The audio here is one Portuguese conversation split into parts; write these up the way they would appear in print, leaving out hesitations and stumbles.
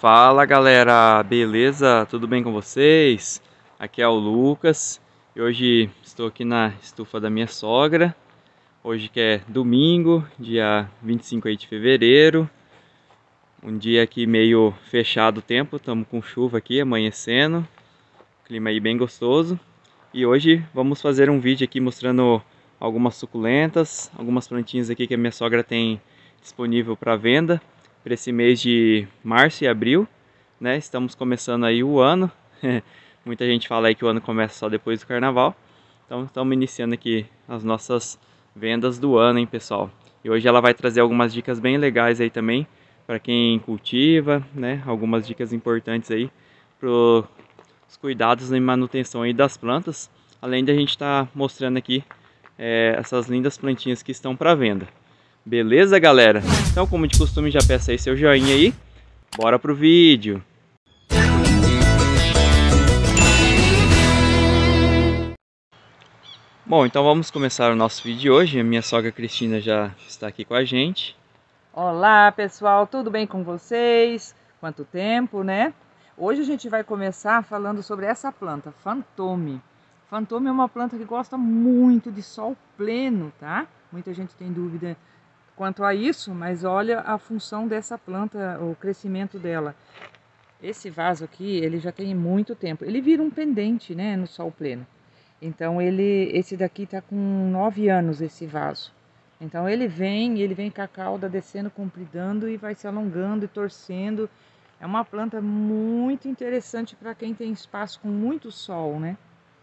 Fala galera, beleza? Tudo bem com vocês? Aqui é o Lucas e hoje estou aqui na estufa da minha sogra. Hoje que é domingo, dia 25 aí de fevereiro. Um dia aqui meio fechado o tempo, estamos com chuva aqui amanhecendo. Clima aí bem gostoso. E hoje vamos fazer um vídeo aqui mostrando algumas suculentas, algumas plantinhas aqui que a minha sogra tem disponível para venda para esse mês de março e abril, né? Estamos começando aí o ano. Muita gente fala aí que o ano começa só depois do carnaval. Então estamos iniciando aqui as nossas vendas do ano, hein, pessoal? E hoje ela vai trazer algumas dicas bem legais aí também para quem cultiva, né? Algumas dicas importantes aí pro os cuidados e manutenção aí das plantas, além de a gente estar mostrando aqui essas lindas plantinhas que estão para venda. Beleza, galera? Então, como de costume, já peço aí seu joinha aí. Bora pro vídeo! Bom, então vamos começar o nosso vídeo de hoje. A minha sogra Cristina já está aqui com a gente. Olá pessoal, tudo bem com vocês? Quanto tempo, né? Hoje a gente vai começar falando sobre essa planta, Fantôme. Fantôme é uma planta que gosta muito de sol pleno, tá? Muita gente tem dúvida quanto a isso, mas olha a função dessa planta, o crescimento dela. Esse vaso aqui, ele já tem muito tempo. Ele vira um pendente, né, no sol pleno. Então esse daqui tá com 9 anos, esse vaso. Então ele vem com a cauda descendo, compridando e vai se alongando e torcendo. É uma planta muito interessante para quem tem espaço com muito sol, né?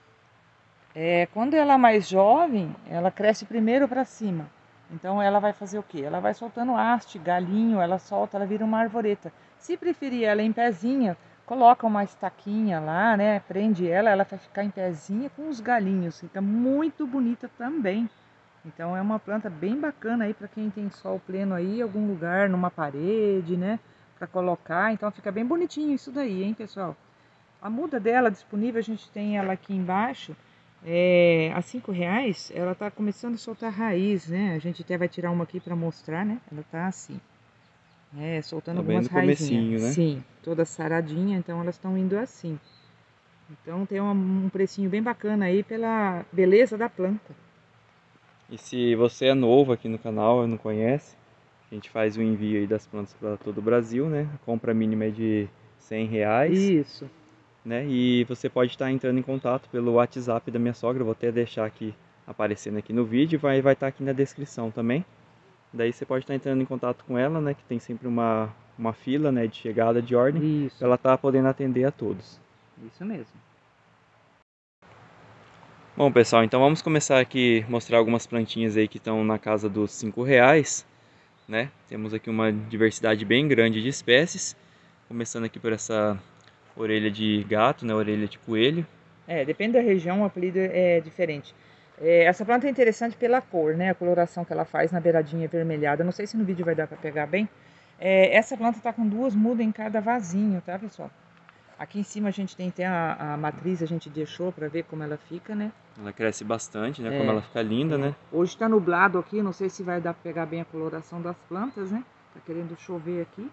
Quando ela é mais jovem, ela cresce primeiro para cima. Então ela vai fazer o quê? Ela vai soltando haste, galinho, ela solta, ela vira uma arvoreta. Se preferir ela em pezinha, coloca uma estaquinha lá, né? Prende ela, ela vai ficar em pezinha com os galinhos. Fica muito bonita também. Então é uma planta bem bacana aí para quem tem sol pleno aí, em algum lugar, numa parede, né? Para colocar. Então fica bem bonitinho isso daí, hein, pessoal? A muda dela disponível, a gente tem ela aqui embaixo. A R$5, ela tá começando a soltar raiz, né? A gente até vai tirar uma aqui para mostrar, né? Ela tá assim, soltando Tá bem algumas no raizinhas. comecinho, né? Sim, toda saradinha, então elas estão indo assim. Então tem um precinho bem bacana aí pela beleza da planta. E se você é novo aqui no canal e não conhece, a gente faz o envio aí das plantas para todo o Brasil, né? A compra mínima é de R$100. Isso. Né? E você pode estar entrando em contato pelo WhatsApp da minha sogra, eu vou até deixar aqui aparecendo aqui no vídeo, vai estar aqui na descrição também. Daí você pode estar entrando em contato com ela, né, que tem sempre uma fila, né, de chegada de ordem, Isso. para ela estar podendo atender a todos. Isso mesmo. Bom, pessoal, então vamos começar aqui mostrar algumas plantinhas aí que estão na casa dos R$5, né? Temos aqui uma diversidade bem grande de espécies, começando aqui por essa orelha de gato, né, orelha de coelho. Depende da região, o apelido é diferente. Essa planta é interessante pela cor, né? A coloração que ela faz na beiradinha avermelhada. Não sei se no vídeo vai dar para pegar bem. Essa planta está com 2 mudas em cada vasinho, tá, pessoal? Aqui em cima a gente tem até a matriz, a gente deixou para ver como ela fica, né? Ela cresce bastante, né? Como ela fica linda, né? Hoje está nublado aqui, não sei se vai dar para pegar bem a coloração das plantas, né? Tá querendo chover aqui.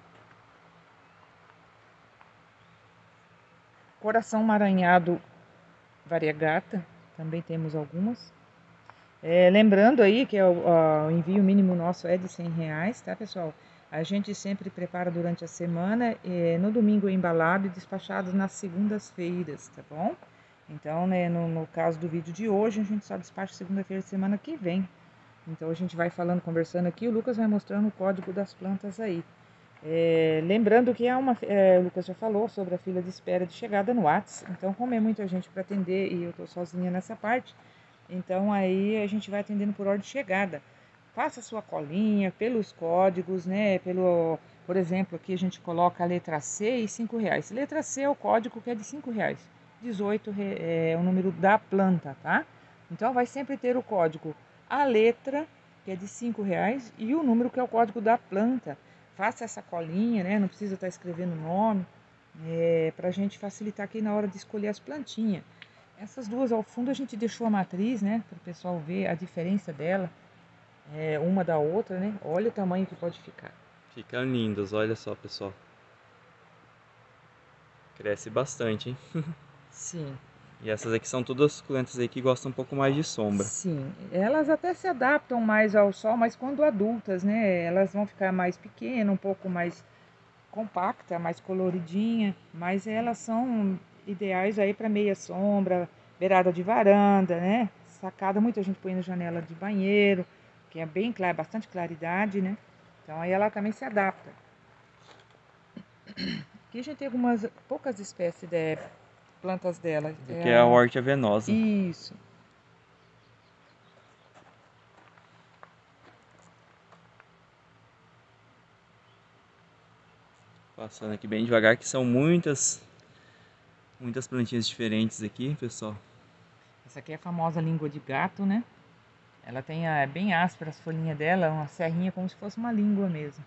Coração maranhado variegata, também temos algumas. Lembrando aí que o envio mínimo nosso é de R$100, tá, pessoal? A gente sempre prepara durante a semana, no domingo é embalado e despachado nas segundas-feiras, tá bom? Então, né, no caso do vídeo de hoje, a gente só despacha segunda-feira de semana que vem. Então a gente vai falando, conversando aqui, o Lucas vai mostrando o código das plantas aí. Lembrando que o Lucas já falou sobre a fila de espera de chegada no WhatsApp. Então, como é muita gente para atender e eu tô sozinha nessa parte, então aí a gente vai atendendo por ordem de chegada. Faça sua colinha pelos códigos, né? Por exemplo, aqui a gente coloca a letra C e R$5. Letra C é o código que é de R$5. 18 é o número da planta, tá? Então vai sempre ter o código, a letra, que é de R$5, e o número que é o código da planta. Faça essa colinha, né? Não precisa estar escrevendo o nome, para a gente facilitar aqui na hora de escolher as plantinhas. Essas duas ao fundo a gente deixou a matriz, né? Para o pessoal ver a diferença dela, uma da outra, né? Olha o tamanho que pode ficar. Ficam lindas, olha só, pessoal. Cresce bastante, hein? Sim. E essas aqui são todas suculentas aí que gostam um pouco mais de sombra. Sim, elas até se adaptam mais ao sol, mas quando adultas, né? Elas vão ficar mais pequenas, um pouco mais compacta, mais coloridinha, mas elas são ideais aí para meia sombra, beirada de varanda, né? Sacada, muita gente põe na janela de banheiro, que é bem claro, bastante claridade, né? Então aí ela também se adapta. Aqui a gente tem algumas poucas espécies de plantas dela. Essa aqui é a Hortia venosa. Isso. Passando aqui bem devagar, que são muitas plantinhas diferentes aqui, pessoal. Essa aqui é a famosa língua de gato, né? Ela tem bem áspera as folhinhas dela, uma serrinha como se fosse uma língua mesmo.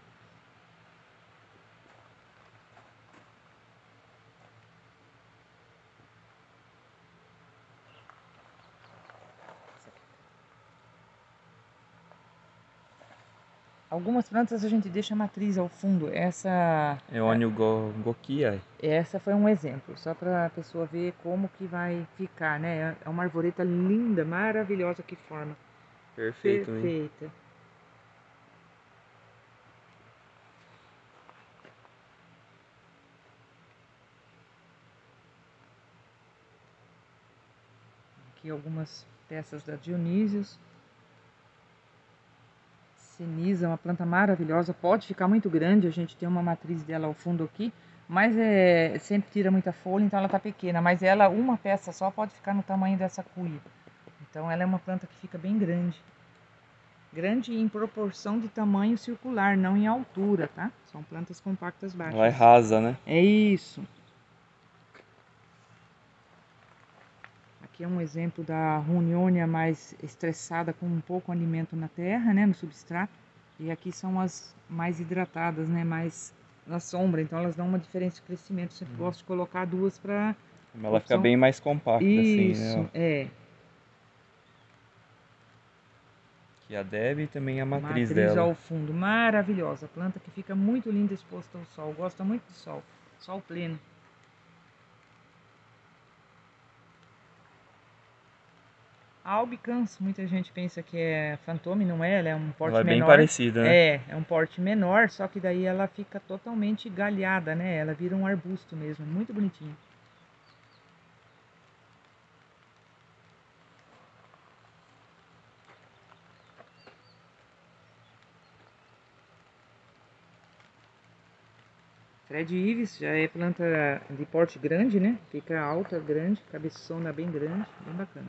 Algumas plantas a gente deixa a matriz ao fundo. Eônio gokia. Essa foi um exemplo, só para a pessoa ver como que vai ficar, né? É uma arvoreta linda, maravilhosa que forma. Perfeito, hein? Perfeita. Aqui algumas peças da Dionísios. Sinisa, uma planta maravilhosa, pode ficar muito grande, a gente tem uma matriz dela ao fundo aqui, mas sempre tira muita folha, então ela tá pequena, mas ela, uma peça só, pode ficar no tamanho dessa cuia. Então ela é uma planta que fica bem grande. Grande em proporção de tamanho circular, não em altura, tá? São plantas compactas baixas. Ela é rasa, né? É isso. Aqui é um exemplo da Runionia mais estressada, com um pouco alimento na terra, né, no substrato. E aqui são as mais hidratadas, né, mais na sombra. Então elas dão uma diferença de crescimento. Sempre gosto de colocar duas para... Ela fica bem mais compacta, assim, né? Isso, é. Aqui a Debbie e também a matriz Matriz dela. ao fundo, maravilhosa. Planta que fica muito linda exposta ao sol. Gosta muito de sol, sol pleno. A albicans, muita gente pensa que é fantôme, não é? Ela é um porte Ela é bem menor. parecida, né? É um porte menor, só que daí ela fica totalmente galhada, né? Ela vira um arbusto mesmo, muito bonitinho. Fred Ives já é planta de porte grande, né? Fica alta, grande, cabeçona bem grande, bem bacana.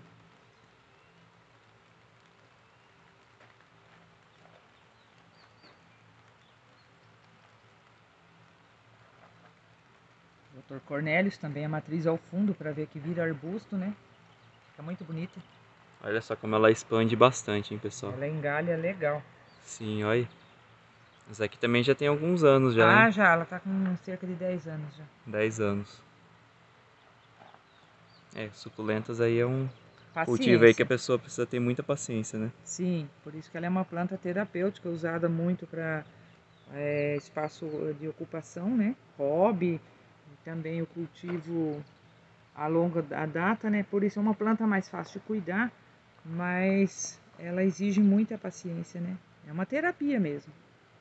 Dr. Cornelius também a matriz ao fundo para ver que vira arbusto, né? Fica muito bonita. Olha só como ela expande bastante, hein, pessoal? Ela engalha legal. Sim, olha. Essa aqui também já tem alguns anos já, hein? Já, ela tá com cerca de 10 anos já. 10 anos. Suculentas aí é um cultivo aí que a Paciência. pessoa precisa ter muita paciência, né? Sim, por isso que ela é uma planta terapêutica, usada muito para espaço de ocupação, né? Hobby, e também o cultivo a longa data, né? Por isso é uma planta mais fácil de cuidar, mas ela exige muita paciência, né? É uma terapia mesmo.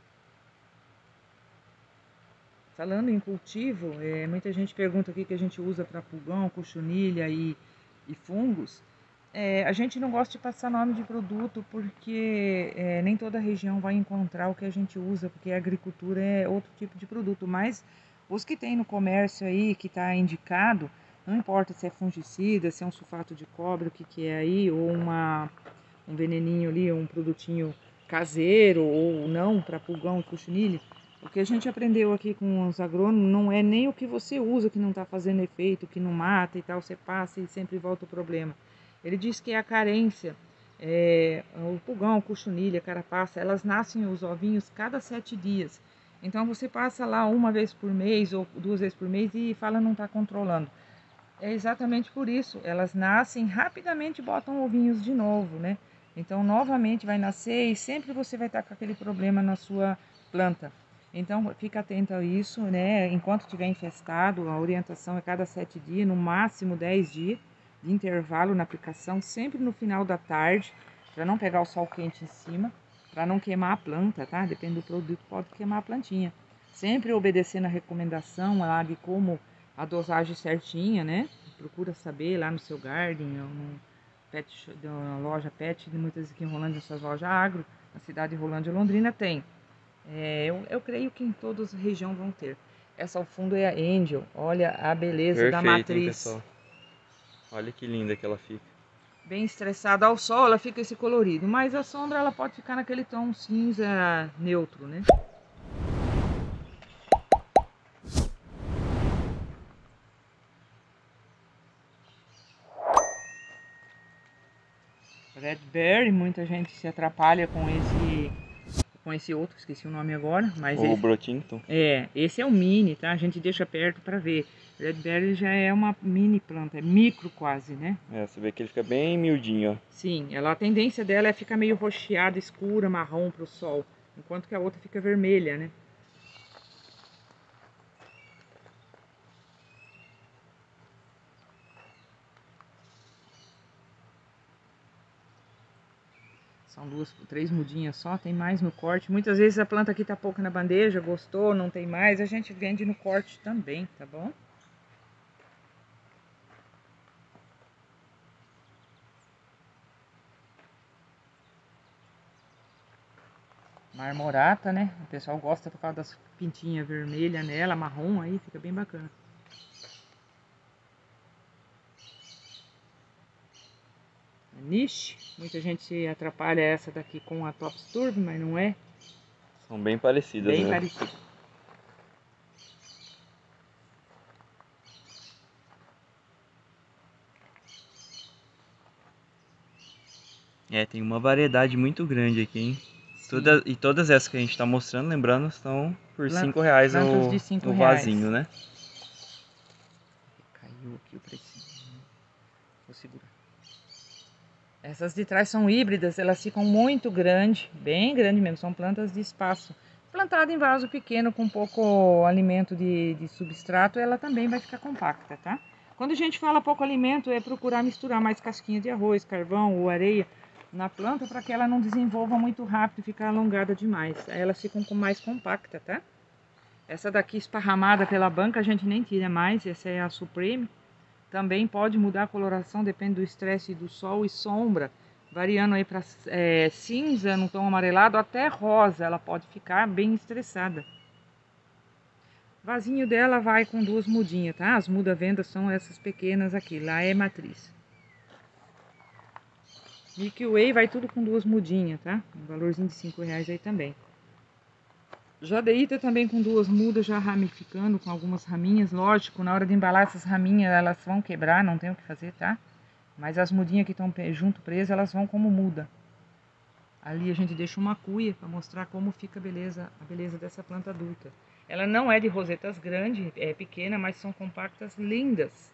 Falando em cultivo, muita gente pergunta o que a gente usa para pulgão, cochonilha e fungos. A gente não gosta de passar nome de produto porque nem toda região vai encontrar o que a gente usa, porque a agricultura é outro tipo de produto. Mas os que tem no comércio aí, que está indicado, não importa se é fungicida, se é um sulfato de cobre, o que é aí, ou um veneninho ali, um produtinho caseiro ou não para pulgão e cochonilha. O que a gente aprendeu aqui com os agrônomos não é nem o que você usa que não está fazendo efeito, que não mata e tal, você passa e sempre volta o problema. Ele diz que é a carência, o pulgão, a cochonilha, a carapaça, elas nascem os ovinhos cada 7 dias. Então você passa lá uma vez por mês ou 2 vezes por mês e fala não está controlando. É exatamente por isso, elas nascem rapidamente e botam ovinhos de novo, né? Então novamente vai nascer e sempre você vai estar com aquele problema na sua planta. Então fica atento a isso, né? Enquanto estiver infestado, a orientação é cada 7 dias, no máximo 10 dias de intervalo na aplicação, sempre no final da tarde, para não pegar o sol quente em cima, para não queimar a planta, tá? Depende do produto, pode queimar a plantinha. Sempre obedecendo a recomendação lá de como a dosagem certinha, né? Procura saber lá no seu garden, ou no pet, na loja pet, muitas aqui em Rolândia, essas lojas agro, na cidade de Rolândia, Londrina tem. Eu creio que em toda a região vão ter. Essa ao fundo é a Angel. Olha a beleza da Perfeito, hein, matriz. pessoal? Olha que linda que ela fica. Bem estressada ao sol, ela fica esse colorido. Mas a sombra ela pode ficar naquele tom cinza neutro, né? Redberry, muita gente se atrapalha com esse outro, esqueci o nome agora, mas O Brotington. esse é o mini, tá? A gente deixa perto para ver. Redberry já é uma mini planta, é micro quase, né? Você vê que ele fica bem miudinho, ó. Sim, a tendência dela é ficar meio roxeada, escura, marrom pro sol, enquanto que a outra fica vermelha, né? São duas, três mudinhas só, tem mais no corte. Muitas vezes a planta aqui tá pouco na bandeja, gostou, não tem mais, a gente vende no corte também, tá bom? Marmorata, né? O pessoal gosta por causa das pintinhas vermelhas nela, marrom aí, fica bem bacana. Niche, muita gente se atrapalha essa daqui com a Tops Turbo, mas não é. São bem parecidas, Bem né? parecida. Tem uma variedade muito grande aqui, hein? E todas essas que a gente tá mostrando, lembrando, estão por R$5 plantas de R$5. o vasinho, né? Caiu aqui o precinho. Vou segurar. Essas de trás são híbridas, elas ficam muito grandes, bem grande mesmo, são plantas de espaço. Plantada em vaso pequeno com pouco alimento de substrato, ela também vai ficar compacta, tá? Quando a gente fala pouco alimento, é procurar misturar mais casquinha de arroz, carvão ou areia na planta para que ela não desenvolva muito rápido e ficar alongada demais. Aí elas ficam mais compacta, tá? Essa daqui esparramada pela banca a gente nem tira mais, essa é a Supreme. Também pode mudar a coloração, depende do estresse do sol e sombra, variando aí para cinza, no tom amarelado, até rosa, ela pode ficar bem estressada. Vasinho dela vai com duas mudinhas, tá? As muda-vendas são essas pequenas aqui, lá é matriz. Milky Way vai tudo com duas mudinhas, tá? Um valorzinho de R$5 aí também. Jadeíta também com duas mudas já ramificando, com algumas raminhas. Lógico, na hora de embalar essas raminhas, elas vão quebrar, não tem o que fazer, tá? Mas as mudinhas que estão junto presas, elas vão como muda. Ali a gente deixa uma cuia para mostrar como fica a beleza dessa planta adulta. Ela não é de rosetas grandes, é pequena, mas são compactas lindas.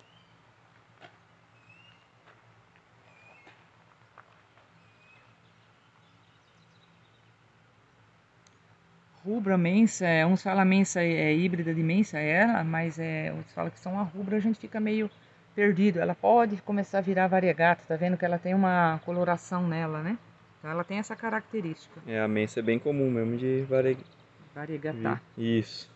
Rubra mensa, uns falam mensa híbrida de mensa ela, mas outros falam que são a rubra, a gente fica meio perdido. Ela pode começar a virar variegata, tá vendo que ela tem uma coloração nela, né? Então ela tem essa característica. A mensa é bem comum mesmo de Variegatá. Isso.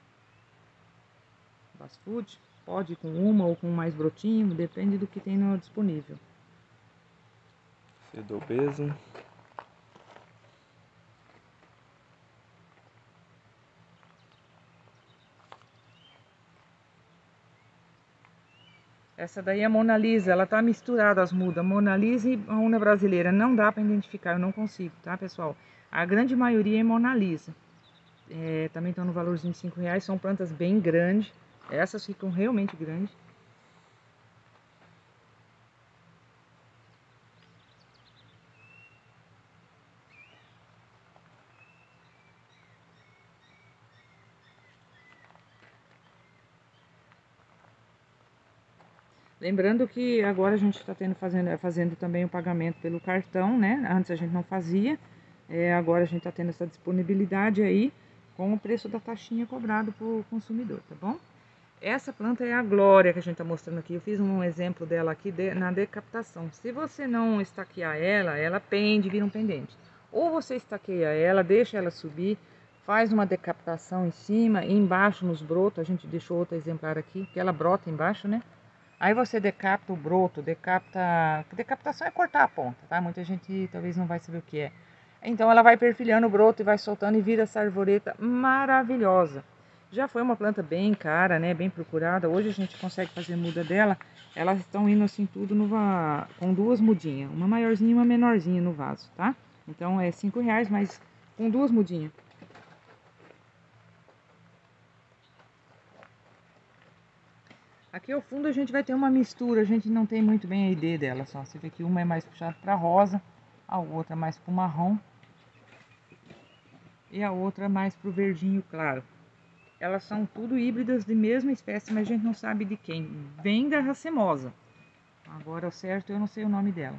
Fast food, pode ir com uma ou com mais brotinho, depende do que tem no disponível. Sedobeson. Essa daí é a Mona Lisa, ela tá misturada as mudas. Mona Lisa e a Una brasileira, não dá para identificar, eu não consigo, tá, pessoal? A grande maioria é Mona Lisa. Também estão no valorzinho de R$5, são plantas bem grandes. Essas ficam realmente grandes. Lembrando que agora a gente está fazendo também o pagamento pelo cartão, né? Antes a gente não fazia, agora a gente está tendo essa disponibilidade aí. com o preço da taxinha cobrado por consumidor, tá bom? Essa planta é a Glória que a gente está mostrando aqui. Eu fiz um exemplo dela aqui na decaptação. Se você não estaquear ela, ela pende, vira um pendente. Ou você estaqueia ela, deixa ela subir, faz uma decaptação em cima e embaixo nos brotos. A gente deixou outro exemplar aqui, que ela brota embaixo, né? Aí você decapta o broto, decapta... Decaptação é cortar a ponta, tá? Muita gente talvez não vai saber o que é. Então ela vai perfilhando o broto e vai soltando e vira essa arvoreta maravilhosa. Já foi uma planta bem cara, né? Bem procurada. Hoje a gente consegue fazer muda dela. Elas estão indo assim tudo com duas mudinhas. Uma maiorzinha e uma menorzinha no vaso, tá? Então é R$5, mas com duas mudinhas. Aqui ao fundo a gente vai ter uma mistura. A gente não tem muito bem a ideia dela só. Você vê que uma é mais puxada para rosa, a outra mais para o marrom e a outra mais para o verdinho claro. Elas são tudo híbridas de mesma espécie, mas a gente não sabe de quem. Vem da racemosa. Agora, o certo, eu não sei o nome dela.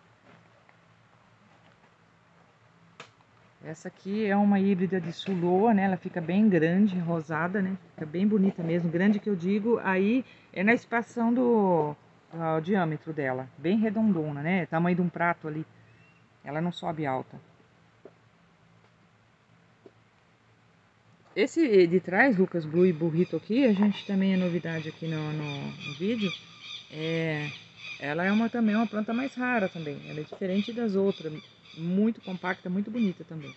Essa aqui é uma híbrida de Suloa, né? Ela fica bem grande, rosada, né? Fica bem bonita mesmo. Grande que eu digo, aí é na espação do diâmetro dela. Bem redondona, né? Tamanho de um prato ali. Ela não sobe alta. Esse de trás, Lucas Blue e Burrito aqui, a gente também é novidade aqui no vídeo. Ela é também uma planta mais rara também. Ela é diferente das outras. Muito compacta, muito bonita também.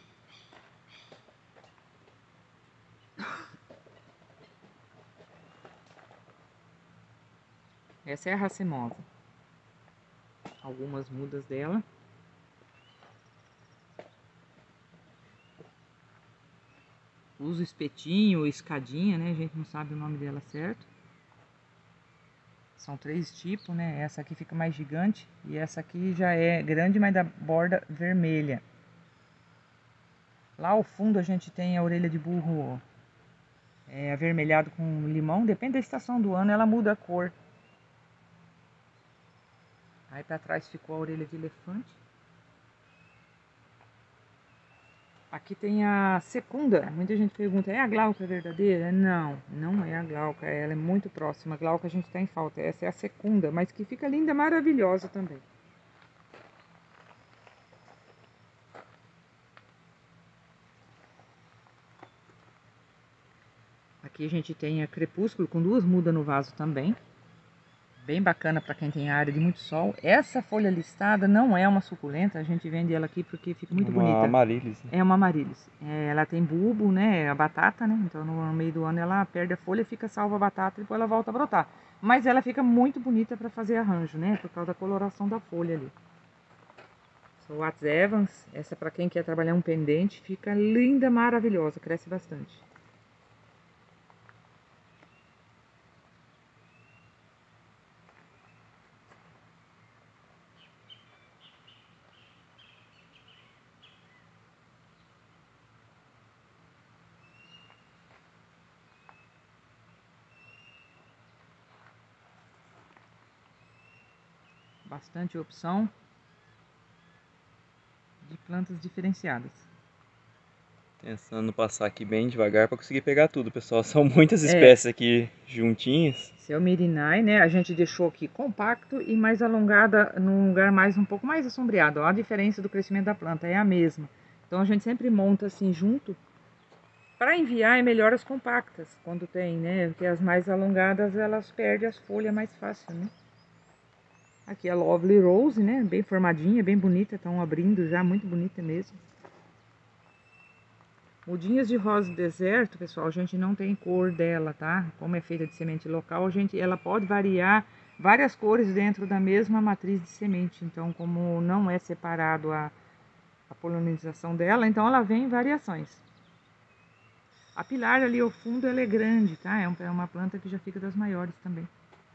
Essa é a racemosa. Algumas mudas dela. Usa espetinho ou escadinha, né? A gente não sabe o nome dela certo. São 3 tipos, né? Essa aqui fica mais gigante e essa aqui já é grande, mas da borda vermelha. Lá ao fundo a gente tem a orelha de burro avermelhado com limão. Depende da estação do ano, ela muda a cor. Aí para trás ficou a orelha de elefante. Aqui tem a secunda. Muita gente pergunta, é a glauca verdadeira? Não, não é a glauca. Ela é muito próxima. A glauca a gente está em falta. Essa é a secunda, mas que fica linda, maravilhosa também. Aqui a gente tem a crepúsculo com 2 mudas no vaso também. Bem bacana para quem tem área de muito sol. Essa folha listada não é uma suculenta, a gente vende ela aqui porque fica muito bonita. Uma amaryllis. É uma amaryllis. Ela tem bulbo, né, a batata, né, então no meio do ano ela perde a folha, fica salva a batata e depois ela volta a brotar. Mas ela fica muito bonita para fazer arranjo, né, por causa da coloração da folha ali. São Watts Evans, essa para quem quer trabalhar um pendente, fica linda, maravilhosa, cresce bastante. Bastante opção de plantas diferenciadas. Tentando passar aqui bem devagar para conseguir pegar tudo, pessoal. São muitas espécies aqui juntinhas. Esse é o Mirinai, né? A gente deixou aqui compacto e mais alongada num lugar um pouco mais assombreado. Ó, a diferença do crescimento da planta é a mesma. Então a gente sempre monta assim junto. Para enviar é melhor as compactas quando tem, né? Porque as mais alongadas elas perdem as folhas mais fácil, né? Aqui a Lovely Rose, né? Bem formadinha, bem bonita. Estão abrindo já, muito bonita mesmo. Mudinhas de rosa do deserto, pessoal, a gente não tem cor dela, tá? Como é feita de semente local, ela pode variar várias cores dentro da mesma matriz de semente. Então, como não é separado a polinização dela, então ela vem em variações. A pilar ali ao fundo, ela é grande, tá? É uma planta que já fica das maiores também.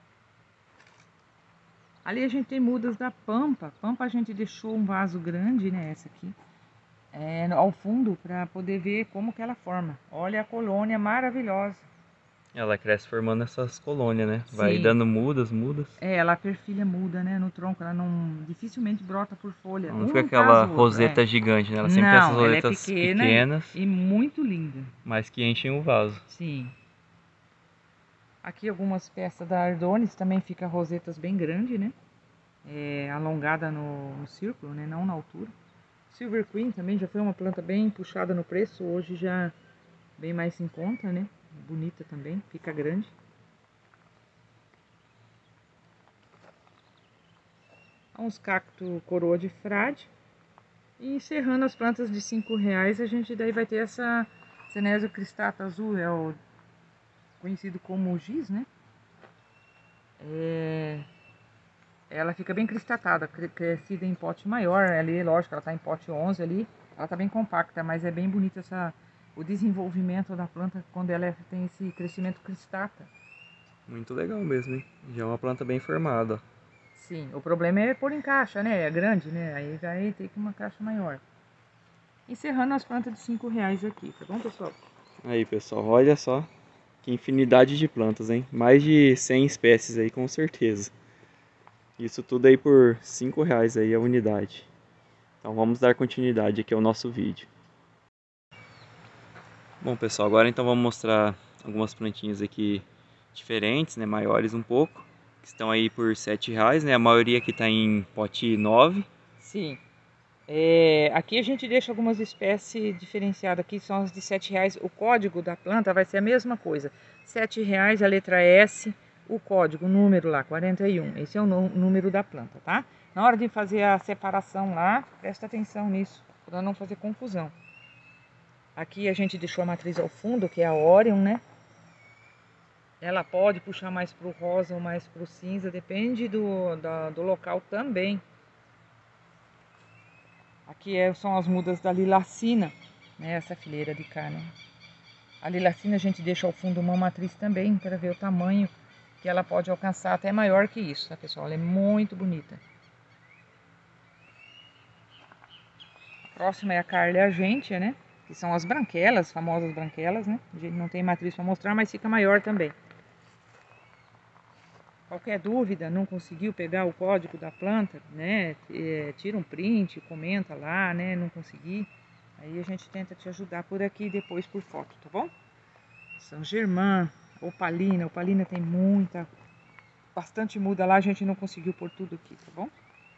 Ali a gente tem mudas da pampa. Pampa a gente deixou um vaso grande, né? Essa aqui. Ao fundo para poder ver como que ela forma. Olha a colônia maravilhosa. Ela cresce formando essas colônias, né? Vai Sim. dando mudas. Ela perfilha muda, né, no tronco, ela não dificilmente brota por folha, Não fica um atrás aquela do outro, roseta gigante, né? Ela sempre tem essas Não, ela é rosetas pequena pequenas, e muito linda. mas que enchem o vaso. Sim. Aqui algumas peças da Ardonis também fica rosetas bem grandes, né? Alongada no círculo, né? Não na altura. Silver Queen também já foi uma planta bem puxada no preço, hoje já bem mais em conta, né? Bonita também, fica grande. Uns cacto coroa de frade. E encerrando as plantas de R$5, a gente daí vai ter essa Cenésia cristata azul, é o conhecido como giz, né? Ela fica bem cristatada, crescida em pote maior, ali, lógico, ela tá em pote 11 ali, ela tá bem compacta, mas é bem bonita o desenvolvimento da planta quando ela tem esse crescimento cristata. Muito legal mesmo, hein? Já é uma planta bem formada. Sim, o problema é pôr em caixa, né? É grande, né? Aí vai ter que uma caixa maior. Encerrando as plantas de R$5 aqui, tá bom, pessoal? Aí, pessoal, olha só que infinidade de plantas, hein? Mais de 100 espécies aí, com certeza. Isso tudo aí por R$5 aí a unidade. Então vamos dar continuidade aqui ao nosso vídeo. Bom, pessoal, agora então vamos mostrar algumas plantinhas aqui diferentes, né? Maiores um pouco. Que estão aí por R$7, né? A maioria aqui está em pote 9. Sim. Aqui a gente deixa algumas espécies diferenciadas, aqui são as de R$7. O código da planta vai ser a mesma coisa. R$7 a letra S, o código, o número lá, 41. Esse é o número da planta, tá? Na hora de fazer a separação lá, presta atenção nisso, para não fazer confusão. Aqui a gente deixou a matriz ao fundo, que é a Orion, né? Ela pode puxar mais pro rosa ou mais pro cinza, depende do local também. Aqui são as mudas da lilacina, né? Essa fileira de cá, né? A lilacina a gente deixa ao fundo uma matriz também, para ver o tamanho que ela pode alcançar, até maior que isso, tá, pessoal? Ela é muito bonita. A próxima é a Carlia argentea, né? Que são as branquelas, famosas branquelas, né? A gente não tem matriz para mostrar, mas fica maior também. Qualquer dúvida, não conseguiu pegar o código da planta, né? Tira um print, comenta lá, né? Não consegui. Aí a gente tenta te ajudar por aqui depois por foto, tá bom? São Germain, Opalina. Opalina tem bastante muda lá, a gente não conseguiu pôr tudo aqui, tá bom?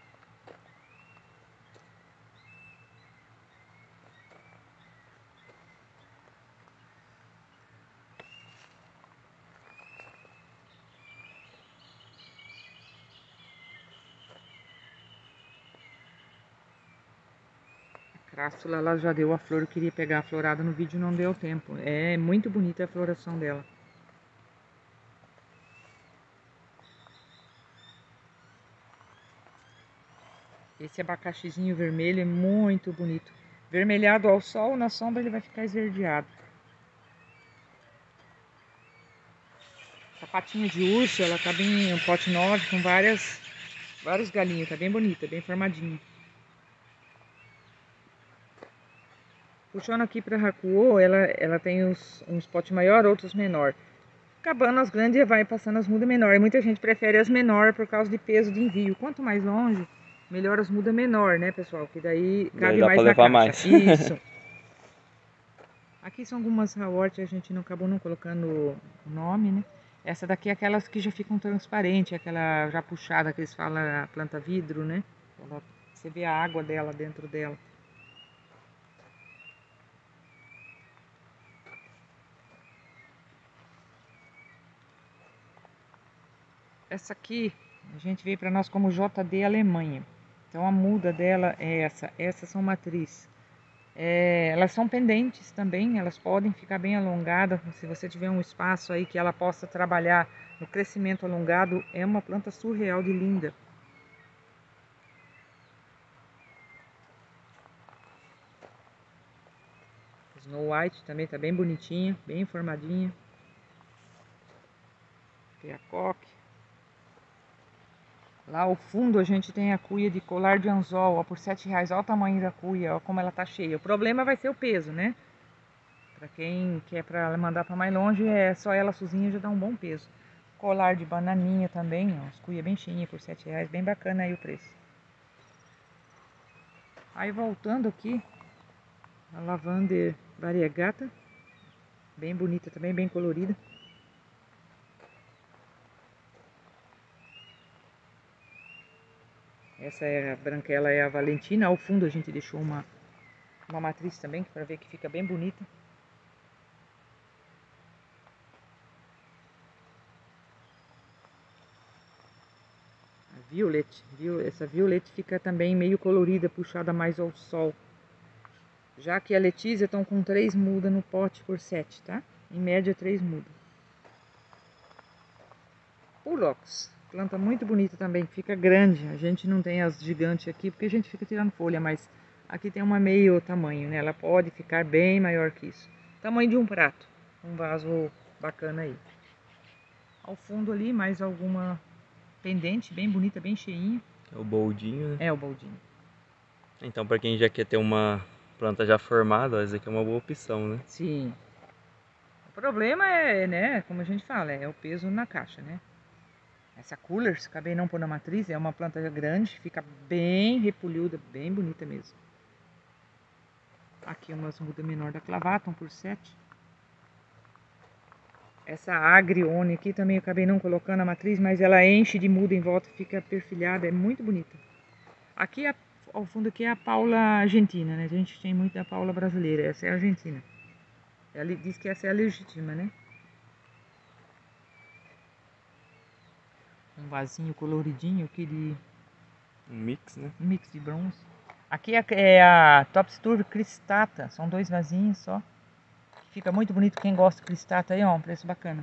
Crassula, ela já deu a flor, eu queria pegar a florada no vídeo, não deu tempo. É muito bonita a floração dela. Esse abacaxizinho vermelho é muito bonito. Vermelhado ao sol, na sombra ele vai ficar esverdeado. Sapatinho de urso, ela tá bem, um pote 9 com vários galinhos, tá bem bonita, bem formadinha. Puxando aqui pra Hakuo, ela tem uns potes maior, outros menor. Acabando as grandes e vai passando as mudas menores. Muita gente prefere as menores por causa de peso de envio. Quanto mais longe, melhor as mudas menor, né, pessoal? Que daí Daí cabe dá pra mais na levar caixa. mais. Isso. Aqui são algumas Hawort, a gente não acabou não colocando o nome, né? Essa daqui é aquelas que já ficam transparentes, aquela já puxada que eles falam a planta vidro, né? Você vê a água dela dentro dela. Essa aqui, a gente veio para nós como JD Alemanha. Então a muda dela é essa. Essas são matriz. Elas são pendentes também, elas podem ficar bem alongadas. Se você tiver um espaço aí que ela possa trabalhar no crescimento alongado, é uma planta surreal de linda. Snow White também tá bem bonitinha, bem formadinha. Aqui a coque. Lá ao fundo a gente tem a cuia de colar de anzol, ó, por R$7. Olha o tamanho da cuia, ó, como ela tá cheia. O problema vai ser o peso, né? Para quem quer para mandar para mais longe, é só ela sozinha já dá um bom peso. Colar de bananinha também, ó, as cuia bem cheinha por R$7, bem bacana aí o preço. Aí voltando aqui, a Lavender Variegata, bem bonita também, bem colorida. Essa é a branquela, é a Valentina. Ao fundo a gente deixou uma matriz também, para ver que fica bem bonita. A Violet, essa Violet fica também meio colorida, puxada mais ao sol. Já que a Letícia estão com 3 mudas no pote por 7, tá? Em média 3 mudas. Pulox, planta muito bonita também, fica grande. A gente não tem as gigantes aqui porque a gente fica tirando folha, mas aqui tem uma meio tamanho, né? Ela pode ficar bem maior que isso. Tamanho de um prato, um vaso bacana aí. Ao fundo ali, mais alguma pendente bem bonita, bem cheinha. É o boldinho, né? É o boldinho. Então, para quem já quer ter uma planta já formada, ó, essa aqui é uma boa opção, né? Sim. O problema é, né, como a gente fala, é o peso na caixa, né? Essa Coolers, acabei não pôr na matriz, é uma planta grande, fica bem repolhuda, bem bonita mesmo. Aqui umas mudas menor da Clavaton por 7. Essa Agrione aqui também eu acabei não colocando a matriz, mas ela enche de muda em volta, fica perfilhada, é muito bonita. Aqui ao fundo aqui é a Paula Argentina, né? A gente tem muito da Paula brasileira, essa é a Argentina. Ela diz que essa é a legítima, né? Um vasinho coloridinho aqui de... Um mix, né? Um mix de bronze. Aqui é a Tops Tour Cristata, são 2 vasinhos só. Fica muito bonito, quem gosta de cristata aí, ó, um preço bacana.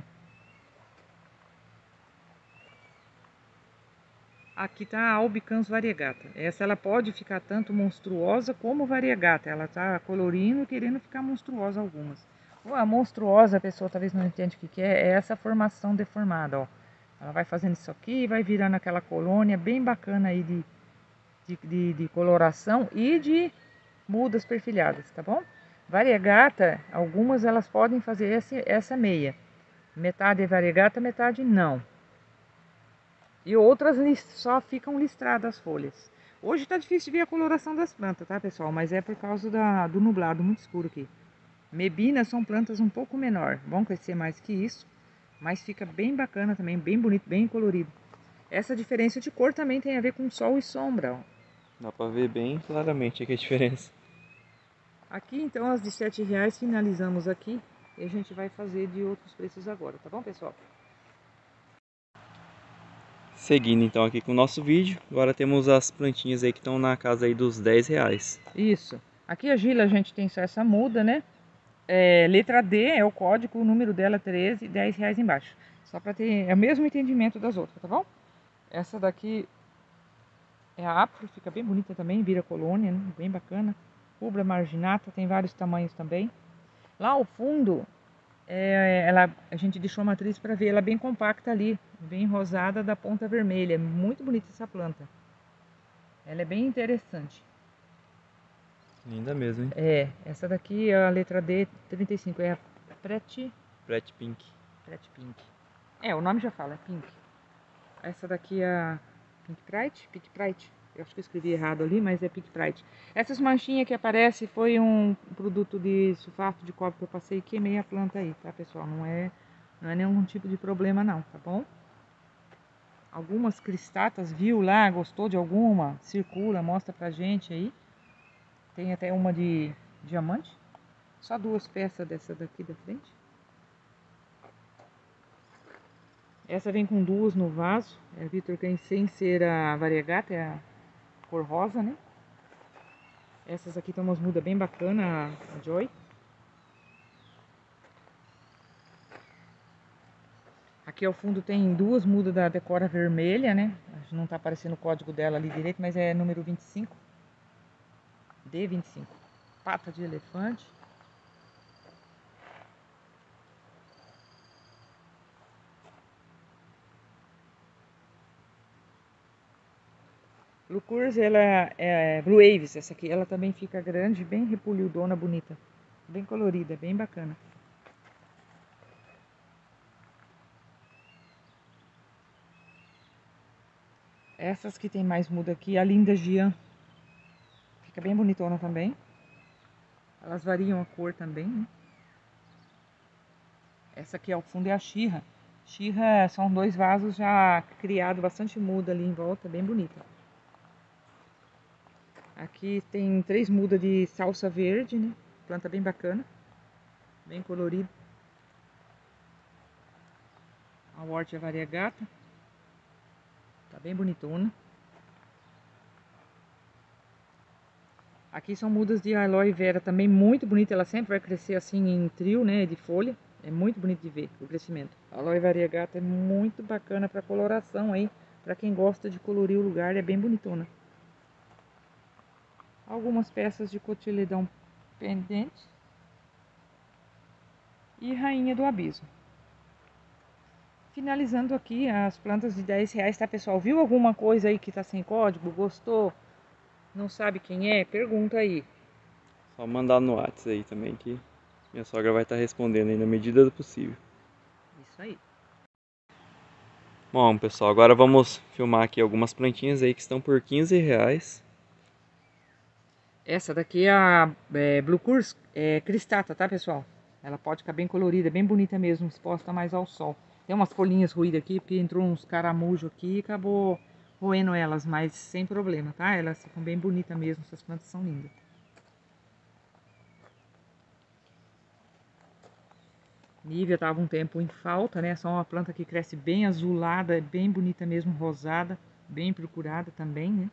Aqui tá a Albicans Variegata. Essa ela pode ficar tanto monstruosa como variegata. Ela tá colorindo e querendo ficar monstruosa algumas. A monstruosa, a pessoa talvez não entende o que é essa formação deformada, ó. Ela vai fazendo isso aqui e vai virando aquela colônia bem bacana aí de coloração e de mudas perfilhadas, tá bom? Variegata, algumas elas podem fazer essa meia. Metade é variegata, metade não. E outras só ficam listradas as folhas. Hoje tá difícil de ver a coloração das plantas, tá, pessoal? Mas é por causa do nublado muito escuro aqui. Mebinas são plantas um pouco menor, vão crescer mais que isso, mas fica bem bacana também, bem bonito, bem colorido. Essa diferença de cor também tem a ver com sol e sombra, ó. Dá pra ver bem claramente aqui a diferença. Aqui então as de R$7 finalizamos aqui e a gente vai fazer de outros preços agora, tá bom, pessoal? Seguindo então aqui com o nosso vídeo, agora temos as plantinhas aí que estão na casa aí dos R$10. Isso. Aqui a Gila a gente tem só essa muda, né? Letra D é o código, o número dela é 13, R$10 embaixo. Só para ter o mesmo entendimento das outras, tá bom? Essa daqui é a Apro, fica bem bonita também, vira colônia, né? Bem bacana. Rubra marginata, tem vários tamanhos também. Lá ao fundo, a gente deixou a matriz para ver ela bem compacta ali, bem rosada da ponta vermelha. Muito bonita essa planta. Ela é bem interessante. Linda mesmo, hein? Essa daqui é a letra D 35, é a Pretty Pink. Pink. O nome já fala, é Pink. Essa daqui é a Pink Pride. Eu acho que eu escrevi errado ali, mas é Pink Pride. Essas manchinhas que aparecem foi um produto de sulfato de cobre que eu passei e queimei a planta aí, tá, pessoal? Não é nenhum tipo de problema não, tá bom? Algumas cristatas, viu lá, gostou de alguma? Circula, mostra pra gente aí. Tem até uma de diamante. Só 2 peças dessa daqui da frente. Essa vem com 2 no vaso. É a Victor Crane sem ser a variegata, é a cor rosa, né? Essas aqui tem umas mudas bem bacanas, a Joy. Aqui ao fundo tem 2 mudas da Decora vermelha, né? Não tá aparecendo o código dela ali direito, mas é número 25. D25. Pata de elefante. Lucurs, ela é Blue Aves, essa aqui. Ela também fica grande, bem repolhudona, bonita. bem colorida, bem bacana. Essas que tem mais muda aqui, a Linda Gian. Fica bem bonitona também. Elas variam a cor também, né? Essa aqui ao fundo é a Xirra. Xirra são 2 vasos já criado bastante muda ali em volta, bem bonita. Aqui tem 3 mudas de salsa verde, né? Planta bem bacana, bem colorida. A Hortia variegata. Tá bem bonitona. Aqui são mudas de aloe vera também muito bonita. Ela sempre vai crescer assim em trio, né? De folha. É muito bonito de ver o crescimento. A aloe variegata é muito bacana para coloração aí. Para quem gosta de colorir o lugar, é bem bonitona. Algumas peças de cotiledão pendente. E rainha do abismo. Finalizando aqui as plantas de R$10, tá, pessoal? Viu alguma coisa aí que tá sem código? Gostou? Não sabe quem é? Pergunta aí. Só mandar no WhatsApp aí também que minha sogra vai estar respondendo aí na medida do possível. Isso aí. Bom, pessoal, agora vamos filmar aqui algumas plantinhas aí que estão por R$15. Essa daqui é a Blue Curse cristata, tá, pessoal? Ela pode ficar bem colorida, bem bonita mesmo, exposta mais ao sol. Tem umas folhinhas ruídas aqui, porque entrou uns caramujos aqui e acabou roendo elas, mas sem problema, tá? Elas ficam bem bonitas mesmo, essas plantas são lindas. Nívea tava um tempo em falta, né? Só uma planta que cresce bem azulada, bem bonita mesmo, rosada, bem procurada também, né?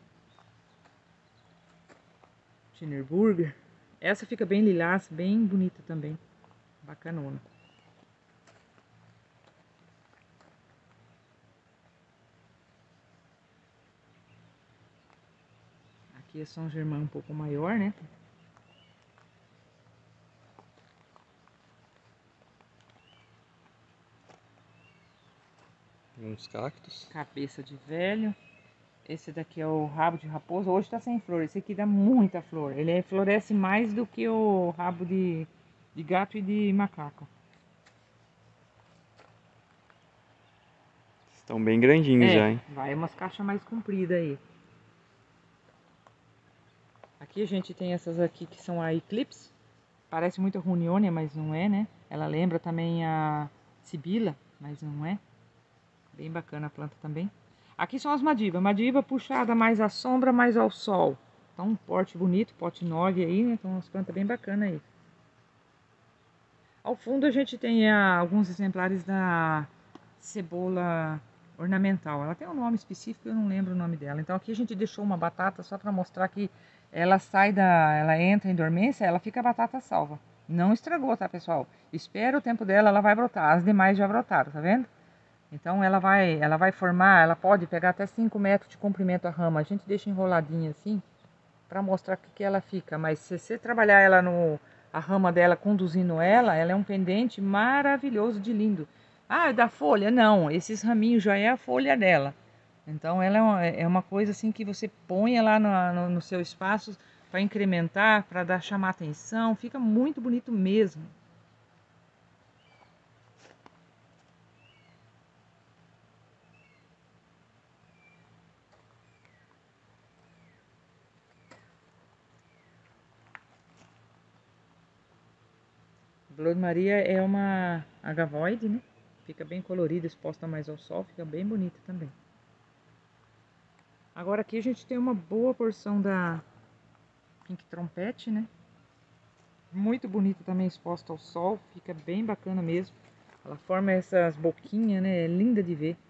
Schinnerburger. Essa fica bem lilás, bem bonita também. Bacanona. Aqui é São Germain um pouco maior, né? Uns cactos. Cabeça de velho. Esse daqui é o rabo de raposa. Hoje tá sem flor. Esse aqui dá muita flor. Ele floresce mais do que o rabo de gato e de macaco. Estão bem grandinhos já, hein? Vai umas caixas mais compridas aí. Aqui a gente tem essas aqui que são a Eclipse. Parece muito a Runionia, mas não é, né? Ela lembra também a Sibila, mas não é. Bem bacana a planta também. Aqui são as Madiba. Madiba puxada mais à sombra, mais ao sol. Então um porte bonito, pote 9 aí, né? Então umas plantas bem bacanas aí. Ao fundo a gente tem alguns exemplares da cebola ornamental. Ela tem um nome específico, eu não lembro o nome dela. Então aqui a gente deixou uma batata só para mostrar que ela entra em dormência, ela fica a batata salva. Não estragou, tá, pessoal? Espera o tempo dela, ela vai brotar. As demais já brotaram, tá vendo? Então ela vai formar, ela pode pegar até 5 metros de comprimento a rama. A gente deixa enroladinha assim para mostrar que ela fica. Mas se você trabalhar ela a rama dela conduzindo ela é um pendente maravilhoso de lindo. Ah, da folha? Não, esses raminhos já é a folha dela. Então ela é uma coisa assim que você põe lá no seu espaço para incrementar, para chamar atenção. Fica muito bonito mesmo. Blood Maria é uma agavoide, né? Fica bem colorida, exposta mais ao sol, fica bem bonita também. Agora aqui a gente tem uma boa porção da Pink Trompete, né? Muito bonita também, exposta ao sol, fica bem bacana mesmo. Ela forma essas boquinhas, né? É linda de ver.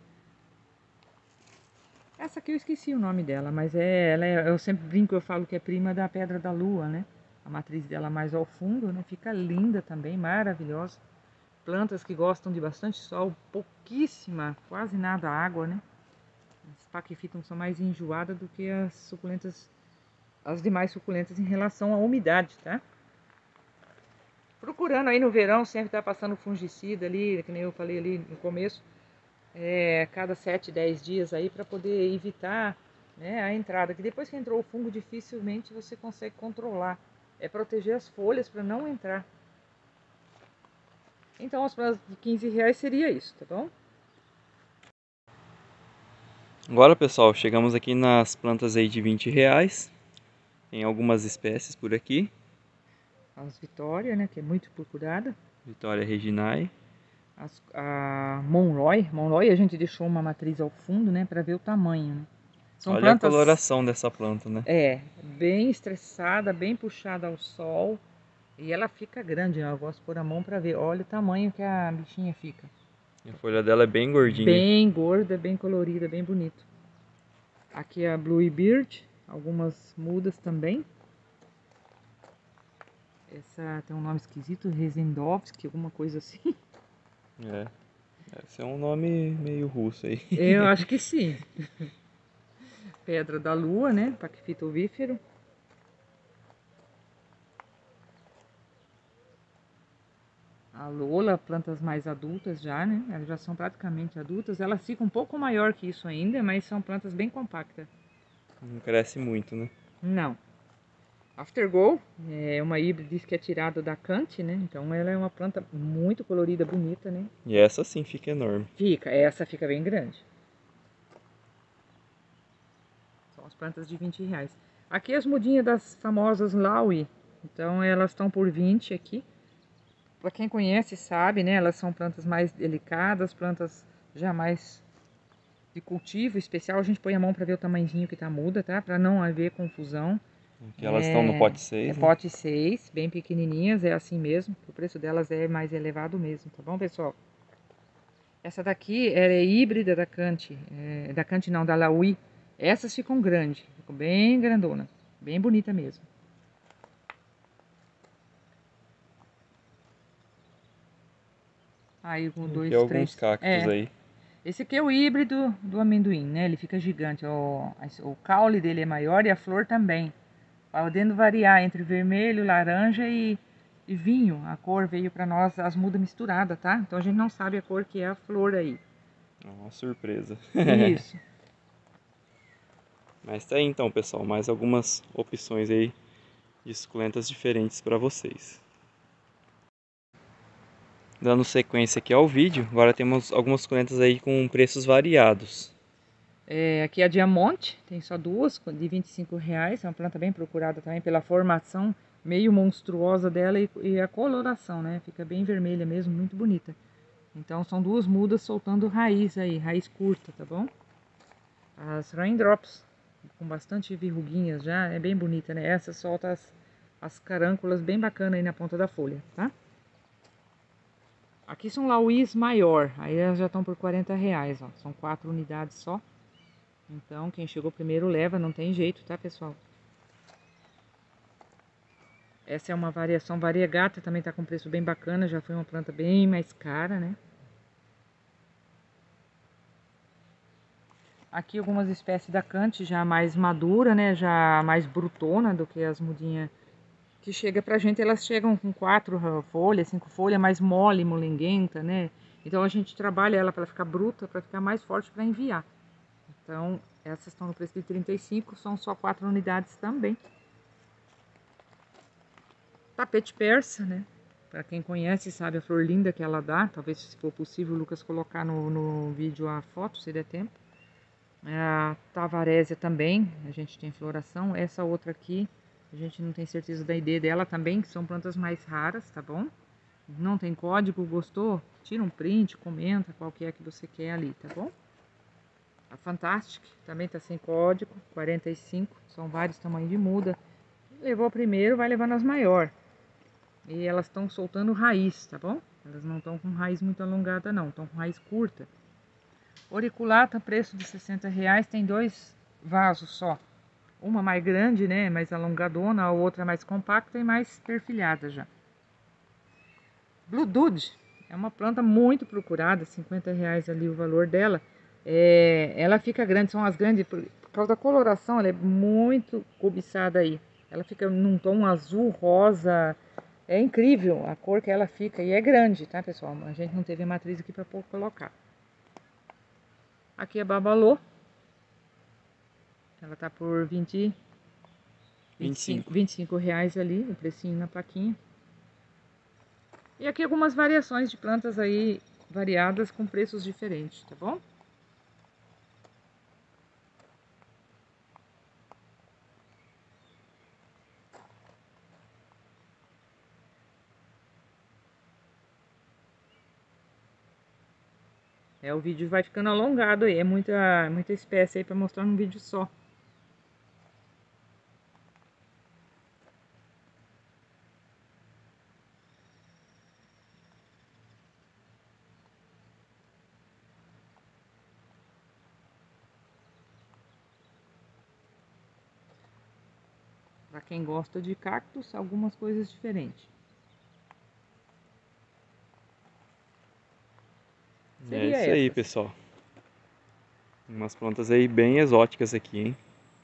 Essa aqui eu esqueci o nome dela, mas eu sempre brinco, eu falo que é prima da Pedra da Lua, né? A matriz dela mais ao fundo, né? Fica linda também, maravilhosa. Plantas que gostam de bastante sol, pouquíssima, quase nada água, né? As Pachyphyton são mais enjoadas do que as suculentas, as demais suculentas em relação à umidade, tá? Procurando aí no verão, sempre tá passando fungicida ali, que nem eu falei ali no começo, cada 7, 10 dias aí para poder evitar, né, a entrada, que depois que entrou o fungo dificilmente você consegue controlar. é proteger as folhas para não entrar. Então as plantas de 15 reais seria isso, tá bom? Agora, pessoal, chegamos aqui nas plantas aí de 20 reais. Tem algumas espécies por aqui. As Vitória, né, que é muito procurada. Vitória Reginae. A Monroy a gente deixou uma matriz ao fundo, né, para ver o tamanho, né? São Olha a plantas, coloração dessa planta, né? bem estressada, bem puxada ao sol. E ela fica grande, né? Eu gosto de pôr a mão para ver. Olha o tamanho que a bichinha fica. A folha dela é bem gordinha. Bem gorda, bem colorida, bem bonito. Aqui é a Bluebird, algumas mudas também. Essa tem um nome esquisito, Rezendovski, alguma coisa assim. É, deve ser um nome meio russo aí. Eu acho que sim. Pedra da Lua, né? Paquifito ovífero. A Lola, plantas mais adultas já, né? Elas já são praticamente adultas. Elas ficam um pouco maior que isso ainda, mas são plantas bem compactas. Não cresce muito, né? Não. Afterglow é uma híbrida que é tirada da Cante, né? Então ela é uma planta muito colorida, bonita, né? E essa sim fica enorme. Essa fica bem grande. São as plantas de 20 reais. Aqui as mudinhas das famosas Laui. Então elas estão por 20 aqui. Para quem conhece sabe, né? Elas são plantas mais delicadas, plantas já mais de cultivo especial. A gente põe a mão para ver o tamanhozinho que tá muda, tá? Para não haver confusão. Aqui elas estão no pote É 6, né? pote 6, bem pequenininhas, é assim mesmo. O preço delas é mais elevado mesmo, tá bom, pessoal? Essa daqui é híbrida da Cante, da Cante não, da Laui. Essas ficam grandes, ficam bem grandona, bem bonita mesmo. Aí um, Aqui dois, alguns três. cactos aí. Esse aqui é o híbrido do amendoim, né? Ele fica gigante. O caule dele é maior e a flor também. Podendo variar entre vermelho, laranja e vinho. A cor veio para nós as mudas misturadas, tá? Então a gente não sabe a cor que é a flor aí. Uma surpresa. Isso. Mas tá aí então, pessoal, mais algumas opções aí de suculentas diferentes para vocês. Dando sequência aqui ao vídeo, agora temos algumas suculentas aí com preços variados. Aqui é a Diamante, tem só duas, de 25 reais. É uma planta bem procurada também pela formação meio monstruosa dela e a coloração, né? Fica bem vermelha mesmo, muito bonita. Então são duas mudas soltando raiz aí, raiz curta, tá bom? As Raindrops, com bastante verruguinhas já, é bem bonita, né? Essa solta as carânculas bem bacana aí na ponta da folha, tá? Aqui são Lauís maior, aí elas já estão por 40 reais, ó. São 4 unidades só. Então, quem chegou primeiro leva, não tem jeito, tá, pessoal? Essa é uma variação variegata, também tá com preço bem bacana, já foi uma planta bem mais cara, né? Aqui algumas espécies da Cante já mais madura, né? Já mais brutona do que as mudinhas que chega pra gente. Elas chegam com 4 folhas, 5 folhas, mais mole, molenguenta, né? Então a gente trabalha ela para ficar bruta, para ficar mais forte para enviar. Então essas estão no preço de 35, são só 4 unidades também. Tapete persa, né? Para quem conhece sabe a flor linda que ela dá. Talvez se for possível o Lucas colocar no vídeo a foto, se der tempo. A Tavarésia também, a gente tem floração. Essa outra aqui, a gente não tem certeza da ID dela também, que são plantas mais raras, tá bom? Não tem código, gostou? Tira um print, comenta qual que é que você quer ali, tá bom? A Fantastic também tá sem código, 45, são vários tamanhos de muda. Levou a primeiro, vai levando as maiores. E elas estão soltando raiz, tá bom? Elas não estão com raiz muito alongada não, estão com raiz curta. Auriculata, preço de 60 reais, tem 2 vasos só. Uma mais grande, né, mais alongadona, a outra mais compacta e mais perfilhada já. Blue Dude é uma planta muito procurada, 50 reais ali o valor dela. Ela fica grande, são as grandes, por causa da coloração, ela é muito cobiçada aí. Ela fica num tom azul, rosa, é incrível a cor que ela fica e é grande, tá, pessoal? A gente não teve a matriz aqui para colocar. Aqui é Babalô. Ela tá por 20. 25. R$ 25 ali, o precinho na plaquinha. E aqui algumas variações de plantas aí, variadas com preços diferentes, tá bom? O vídeo vai ficando alongado aí, é muita espécie aí para mostrar num vídeo só. Para quem gosta de cactos, algumas coisas diferentes. É isso aí, pessoal. Umas plantas aí bem exóticas aqui, hein?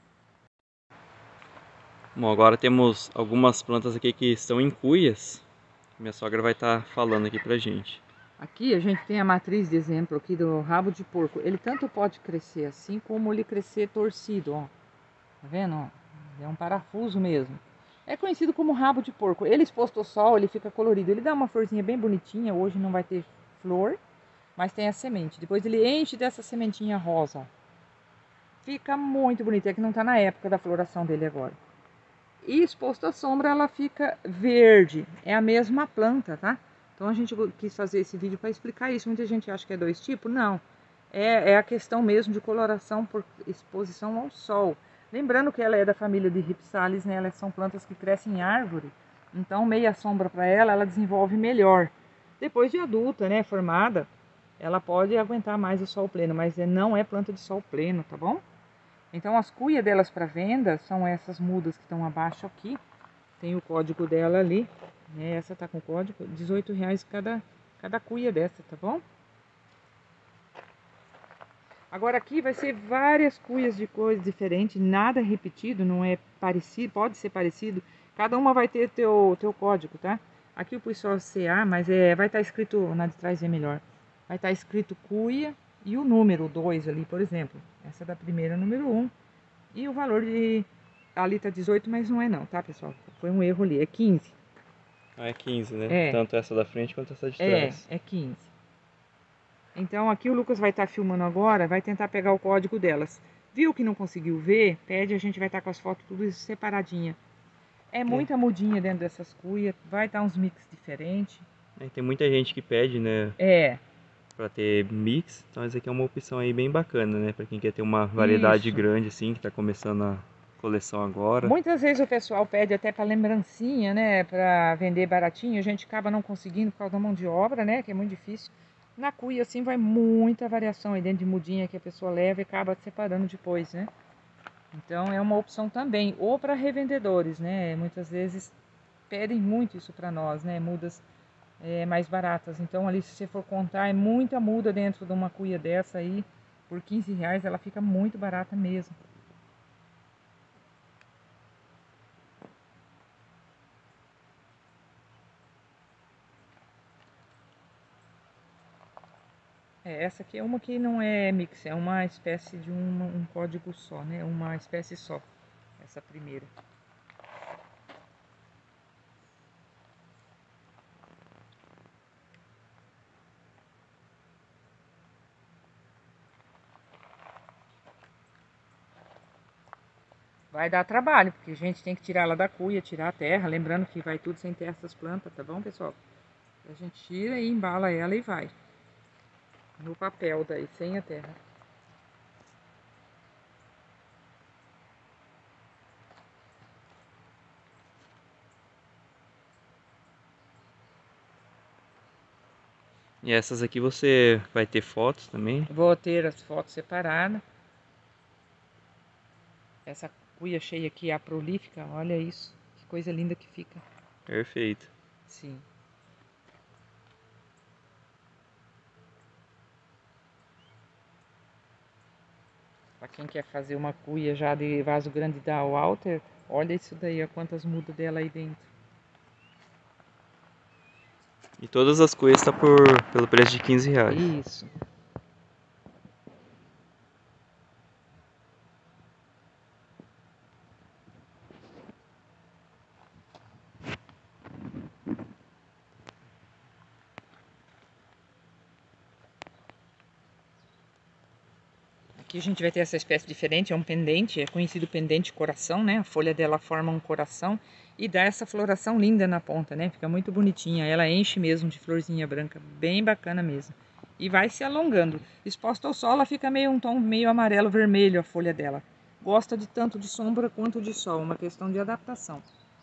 Bom, agora temos algumas plantas aqui que estão em cuias. Minha sogra vai estar falando aqui pra gente. Aqui a gente tem a matriz de exemplo aqui do rabo de porco. Ele tanto pode crescer assim, como ele crescer torcido, ó. Tá vendo, ó? É um parafuso mesmo. É conhecido como rabo de porco. Ele exposto ao sol, ele fica colorido. Ele dá uma florzinha bem bonitinha. Hoje não vai ter flor, mas tem a semente. Depois ele enche dessa sementinha rosa, ó. Fica muito bonito. É que não tá na época da floração dele agora. E exposto à sombra, ela fica verde. É a mesma planta, tá? Então a gente quis fazer esse vídeo para explicar isso. Muita gente acha que é dois tipos. Não. É a questão mesmo de coloração por exposição ao sol. Lembrando que ela é da família de Rhipsalis, né? Elas são plantas que crescem em árvore. Então meia sombra para ela desenvolve melhor. Depois de adulta, né? Formada, ela pode aguentar mais o sol pleno. Mas não é planta de sol pleno, tá bom? Então as cuias delas para venda são essas mudas que estão abaixo aqui. Tem o código dela ali, né? Essa tá com código, R$ 18 cada cuia dessa, tá bom? Agora aqui vai ser várias cuias de cores diferentes, nada repetido, não é parecido, pode ser parecido. Cada uma vai ter teu código, tá? Aqui eu pus só CA, mas vai estar escrito, na de trás é melhor. Vai estar escrito cuia e o número 2 ali, por exemplo. Essa da primeira, número 1. E o valor de... Ali tá 18, mas não é não, tá, pessoal? Foi um erro ali, é 15. Ah, é 15, né? Tanto essa da frente quanto essa de trás. É 15. Então aqui o Lucas vai estar filmando agora, vai tentar pegar o código delas. Viu que não conseguiu ver? Pede, a gente vai estar com as fotos tudo separadinha. É muita mudinha dentro dessas cuias, vai estar uns mix diferentes. Tem muita gente que pede, né? Pra ter mix, então essa aqui é uma opção aí bem bacana, né? Pra quem quer ter uma variedade grande assim, que tá começando a coleção agora. Muitas vezes o pessoal pede até para lembrancinha, né? Para vender baratinho, a gente acaba não conseguindo por causa da mão de obra, né? Que é muito difícil. Na cuia, assim, vai muita variação aí dentro de mudinha que a pessoa leva e acaba separando depois, né? Então é uma opção também, ou para revendedores, né? Muitas vezes pedem muito isso para nós, né? Mudas mais baratas. Então ali, se você for contar, é muita muda dentro de uma cuia dessa aí. Por R$ 15 ela fica muito barata mesmo. Essa aqui é uma que não é mix, é uma espécie de um código só, né? Uma espécie só, essa primeira. Vai dar trabalho, porque a gente tem que tirar ela da cuia, tirar a terra. Lembrando que vai tudo sem ter essas plantas, tá bom, pessoal? A gente tira e embala ela e vai. No papel daí, sem a terra. E essas aqui você vai ter fotos também? Vou ter as fotos separadas. Essa cuia cheia aqui é a prolífica, olha isso. Que coisa linda que fica. Perfeito. Sim. Para quem quer fazer uma cuia já de vaso grande da Walter, olha isso daí, ó, quantas mudas dela aí dentro. E todas as cuias tá pelo preço de R$ 15. Isso. Aqui a gente vai ter essa espécie diferente, é um pendente, é conhecido pendente coração, né? A folha dela forma um coração e dá essa floração linda na ponta, né? Fica muito bonitinha, ela enche mesmo de florzinha branca, bem bacana mesmo. E vai se alongando. Exposta ao sol, ela fica meio um tom meio amarelo vermelho a folha dela. Gosta de tanto de sombra quanto de sol, uma questão de adaptação.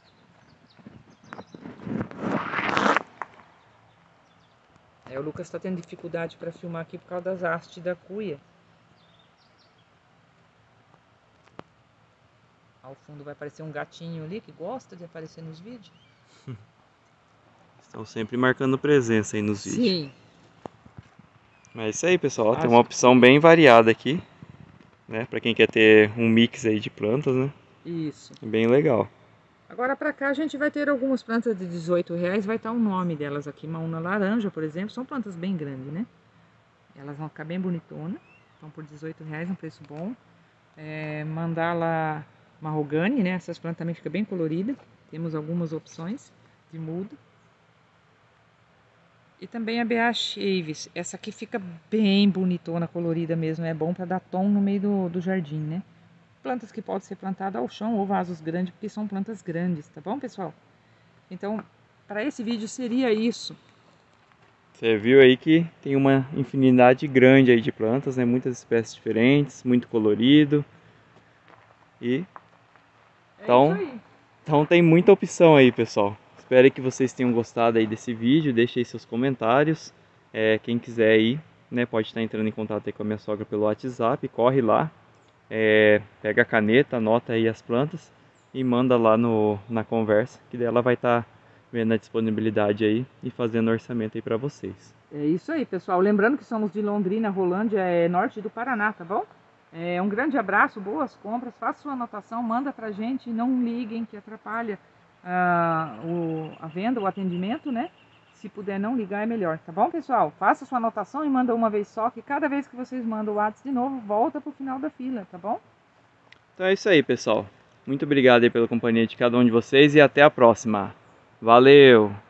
O Lucas está tendo dificuldade para filmar aqui por causa das hastes da cuia. Ao fundo vai aparecer um gatinho ali que gosta de aparecer nos vídeos. Estão sempre marcando presença aí nos vídeos. Sim. Mas é isso aí, pessoal. Tem uma opção bem variada aqui, né? Para quem quer ter um mix aí de plantas, né? Isso. Bem legal. Agora para cá a gente vai ter algumas plantas de R$18, vai estar o nome delas aqui. Maúna laranja, por exemplo, são plantas bem grandes, né? Elas vão ficar bem bonitonas. Estão por R$18, um preço bom. Mandala marrogane, né? Essas plantas também ficam bem coloridas. Temos algumas opções de muda. E também a BA Chaves. Essa aqui fica bem bonitona, colorida mesmo. É bom para dar tom no meio do jardim, né? Plantas que podem ser plantadas ao chão ou vasos grandes, porque são plantas grandes, tá bom, pessoal? Então, para esse vídeo seria isso. Você viu aí que tem uma infinidade grande aí de plantas, né? Muitas espécies diferentes, muito colorido. E então tem muita opção aí, pessoal. Espero que vocês tenham gostado aí desse vídeo. Deixe aí seus comentários. Quem quiser aí, né, pode estar entrando em contato aí com a minha sogra pelo WhatsApp. Corre lá, pega a caneta, anota aí as plantas e manda lá na conversa, que daí ela vai estar vendo a disponibilidade aí e fazendo orçamento aí para vocês. É isso aí, pessoal. Lembrando que somos de Londrina, Rolândia, norte do Paraná, tá bom? Um grande abraço, boas compras, faça sua anotação, manda pra gente, não liguem que atrapalha a venda, o atendimento, né? Se puder não ligar é melhor, tá bom, pessoal? Faça sua anotação e manda uma vez só, que cada vez que vocês mandam o WhatsApp de novo, volta pro final da fila, tá bom? Então é isso aí, pessoal. Muito obrigado aí pela companhia de cada um de vocês e até a próxima. Valeu!